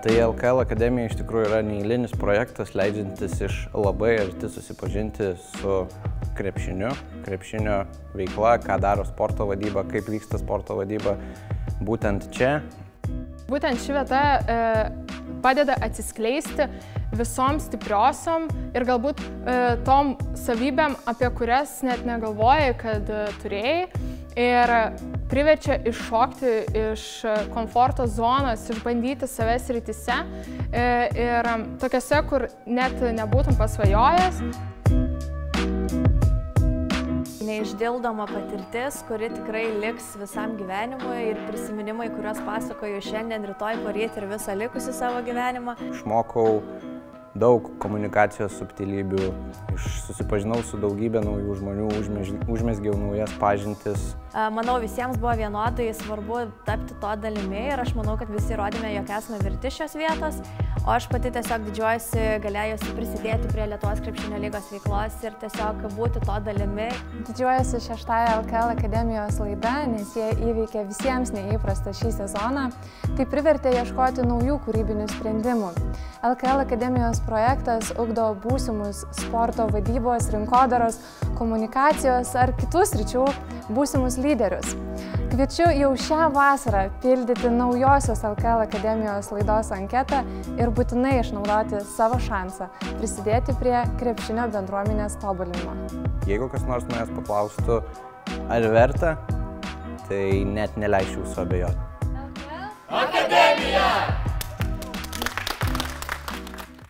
Tai LKL akademija iš tikrųjų yra neeilinis projektas, leidžiantis iš labai arti susipažinti su krepšiniu, krepšinio veikla, ką daro sporto vadyba, kaip vyksta sporto vadyba būtent čia. Būtent ši vieta padeda atsiskleisti visom stipriosiom ir galbūt tom savybėm, apie kurias net negalvojai, kad turėjai. Ir priverčia iššokti iš komforto zonos, išbandyti save srityse ir tokiose, kur net nebūtum pasvajojęs. Neišdildoma patirtis, kuri tikrai liks visam gyvenimui ir prisiminimai, kuriuos pasakoju šiandien, rytoj, poryt ir visą likusį savo gyvenimą. Išmokau daug komunikacijos subtilybių, susipažinau su daugybė naujų žmonių, užmezgiau naujas pažintis. Manau, visiems buvo vienodai svarbu tapti to dalimi ir aš manau, kad visi įrodėme, jog esame verti šios vietos, o aš pati tiesiog didžiuojuosi galėjusi prisidėti prie Lietuvos krepšinio lygos veiklos ir tiesiog būti to dalimi. Didžiuojuosi 6-ąją LKL akademijos laida, nes jie įveikė visiems neįprastą šį sezoną. Tai privertė ieškoti naujų kūrybinių sprendimų. LKL akademijos projektas ugdo būsimus sporto vadybos, rinkodaros, komunikacijos ar kitų sričių būsimus lyderius. Kviečiu jau šią vasarą pildyti naujosios LKL akademijos laidos anketą ir būtinai išnaudoti savo šansą prisidėti prie krepšinio bendruomenės tobulinimo. Jeigu kas nors manęs paklaustų, ar verta, tai net neleisčiau suabejoti. LKL Akademija!